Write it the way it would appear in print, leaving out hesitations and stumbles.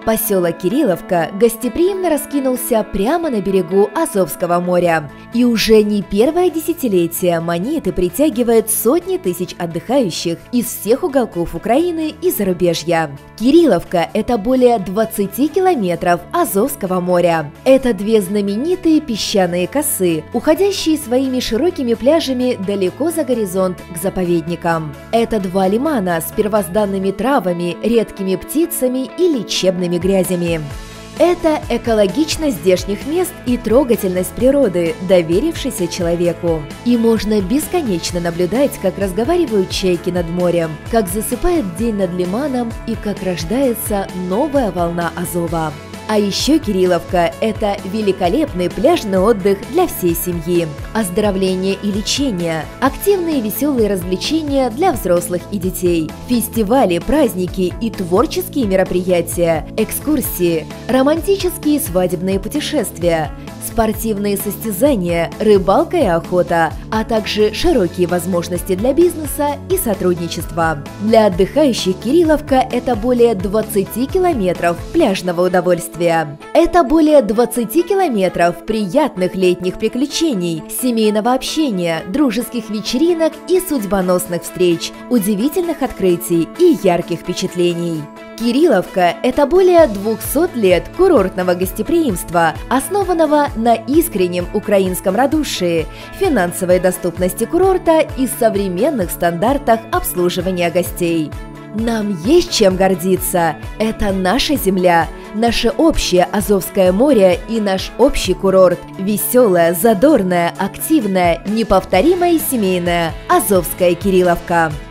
Поселок Кирилловка гостеприимно раскинулся прямо на берегу Азовского моря. И уже не первое десятилетие Монеты притягивает сотни тысяч отдыхающих из всех уголков Украины и зарубежья. Кирилловка – это более 20 километров Азовского моря. Это две знаменитые песчаные косы, уходящие своими широкими пляжами далеко за горизонт к заповедникам. Это два лимана с первозданными травами, редкими птицами и лечебными грязями. Это экологичность здешних мест и трогательность природы, доверившейся человеку. И можно бесконечно наблюдать, как разговаривают чайки над морем, как засыпает день над лиманом и как рождается новая волна Азова. А еще Кирилловка – это великолепный пляжный отдых для всей семьи, оздоровление и лечение, активные и веселые развлечения для взрослых и детей, фестивали, праздники и творческие мероприятия, экскурсии, романтические свадебные путешествия, спортивные состязания, рыбалка и охота, а также широкие возможности для бизнеса и сотрудничества. Для отдыхающих Кирилловка – это более 20 километров пляжного удовольствия. Это более 20 километров приятных летних приключений, семейного общения, дружеских вечеринок и судьбоносных встреч, удивительных открытий и ярких впечатлений. Кирилловка – это более 200 лет курортного гостеприимства, основанного на искреннем украинском радушии, финансовой доступности курорта и современных стандартах обслуживания гостей. Нам есть чем гордиться. Это наша земля, наше общее Азовское море и наш общий курорт. Веселая, задорная, активная, неповторимая и семейная Азовская Кирилловка.